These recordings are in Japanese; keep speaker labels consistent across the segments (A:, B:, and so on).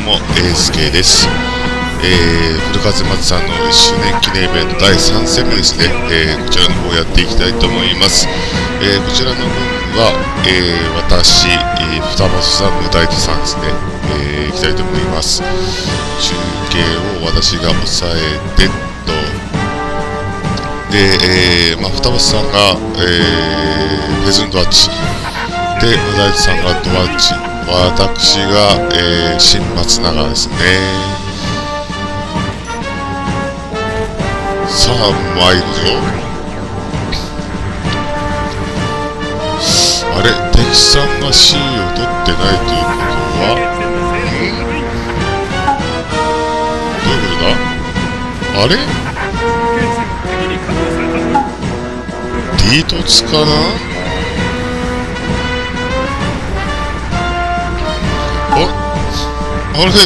A: もエースケです。古風松さんの1周年記念イベント第3戦目ですね、こちらの方やっていきたいと思います。こちらの分は、私、双葉さん、無大地さんですね、いきたいと思います。中継を私が抑えてと、で、双葉さんが、ペズンドアッチで、無大地さんがドアッチ、私が、新松永ですね。さあ、参るぞ。あれ、敵さんが C を取ってないということは、どういうことだ？あれ？ D 突かな？あれ？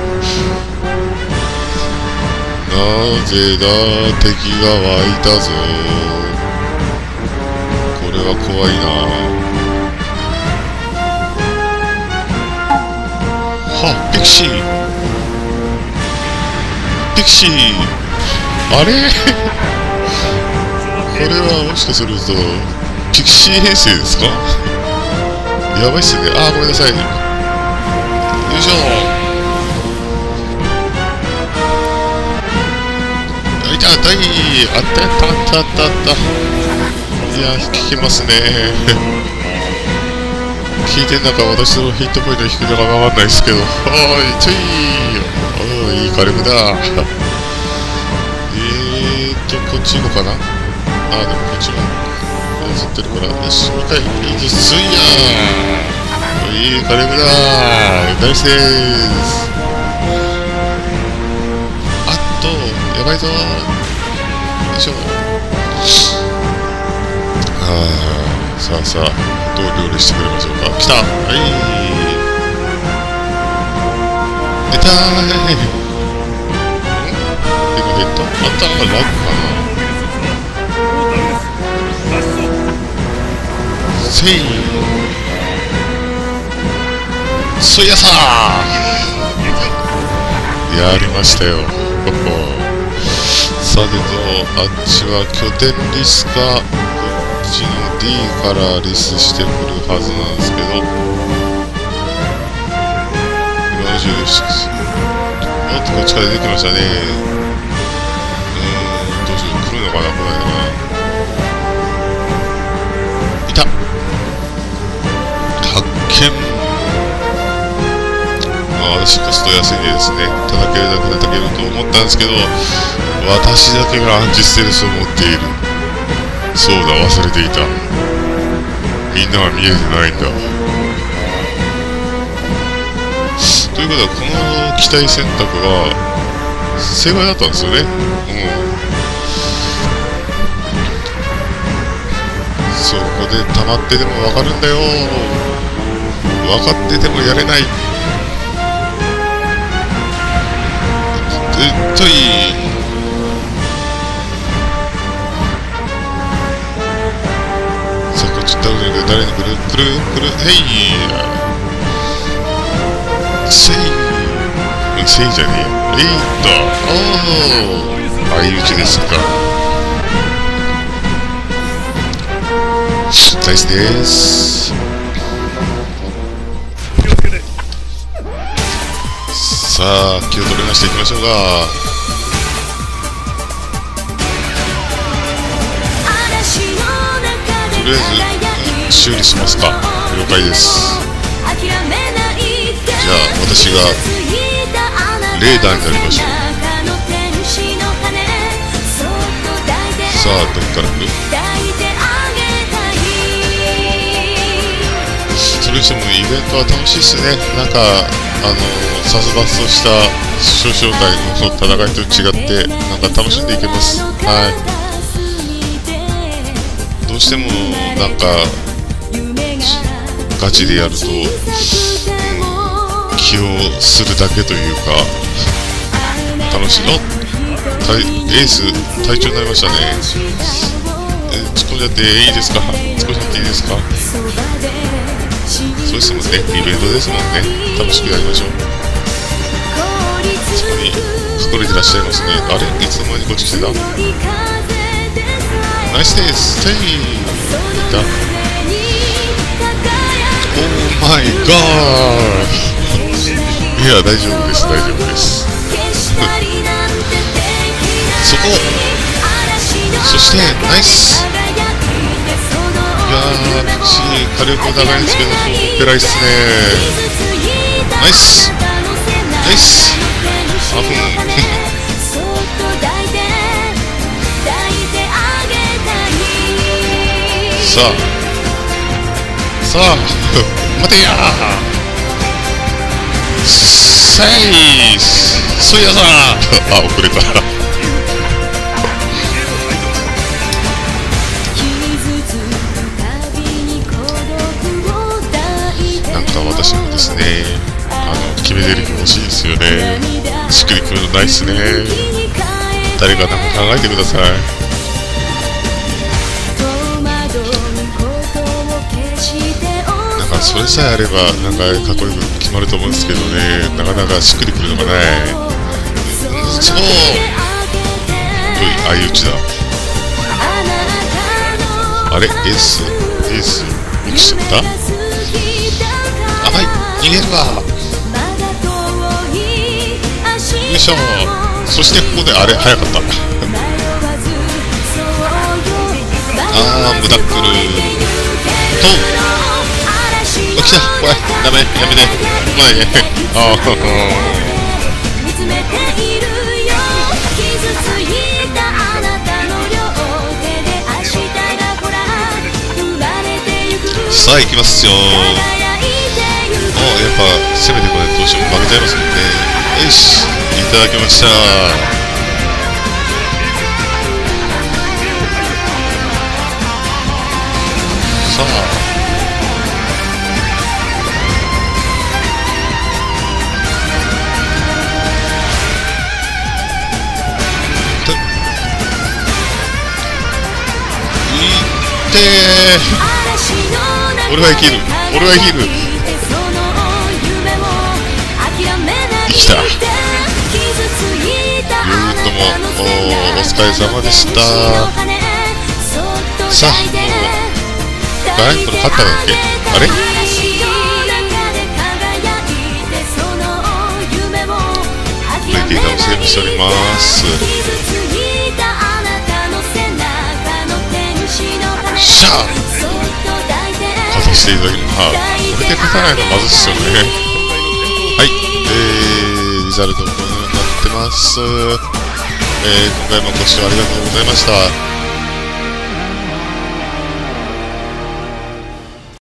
A: なぜだ、敵が湧いたぞ。これは怖いな。は、ピクシー。ピクシー。あれこれはもしかすると、ピクシー編成ですか？やばいっすね。あー、ごめんなさい。よいしょ。あったあったあったあったあった。いや、効きますね。効いてんだか私のヒットポイント低いのかわかんないですけど。おーい、ちょい。おーい、いい火力だ。こっち行こうかな。あー、でもこっちも映ってるから、よし、2回、いいです。いやー、いい火力だ。ナイスでーす。やばいぞー。よいしょ。さあさあ、どう料理してくれましょうか。来た。はい。出たーい。ヘッドまたラグかな。せい。そやさー。やりましたよ。さてと、あっちは拠点リスか、こっちの D からリスしてくるはずなんですけど、今中です。おっと、こっちから出てきましたね。どうしよう、来るのかな、来ないのかな。いた！発見！私コスト安いでですね、叩けるだけ叩けると思ったんですけど、私だけがアンチステルスを持っている。そうだ、忘れていた。みんなは見えてないんだ。ということは、この機体選択が正解だったんですよね。そこで溜まってでも分かるんだよ。分かっててもやれない。ちょい。さあ、こっち誰に来るへい。せいじゃねえよ。相打ちですか。ナイスです。さあ、気を取り直していきましょうか。とりあえず、修理しますか。了解です。じゃあ、私がレーダーになりましょう。さあ、どっから来る？それにしてもイベントは楽しいっすね。なんか、殺伐とした少々隊の戦いと違って、なんか楽しんでいけます。はい。どうしても、なんか、ガチでやると、気をするだけというか、楽しい。エース、隊長になりましたね。突っ込んじゃっていいですか？突っ込んじゃっていいですか？そうですもんね。イベントですもんね。楽しくやりましょう。 に隠れてらっしゃいますね。あれいつの間にこっち来てた。ナイスです。セイいた。オーマイガーいや、大丈夫です、大丈夫です。そこそして、ナイス。いやー、ピッチ、火力長いんですけど、ペライっすね。ナイスナイス。あぶんさあさあ待てやーせいそいやさんあ、遅れたなんか私もですね、決め台詞欲しいですよね。しっくりくるのないっすね。誰かなんか考えてください。なんかそれさえあればなんかかっこよく決まると思うんですけどね、なかなかしっくりくるのがない。そう、相打ちだ。あれエース落ちちゃった。あ、はい、逃げるわ。よいしょ。そしてここであれ早かったあー、ムダックルとあ、来た。怖い、ダメ、やめて、来ないねあーさあ行きますよ。やっぱ攻めてこないとどうしても負けちゃいますもんね。よし、いただきました。さあいって俺は生きる、俺は生きる。生きた。ユートもお疲れ様でした。さあ、もうこれ勝ったんだっけ。あれプレイデータをセーブしております。しゃあ勝たせていただきます。これで勝たないのまずいっすよね。はい、リザルトこのようになってます。今回もご視聴ありがとうございました。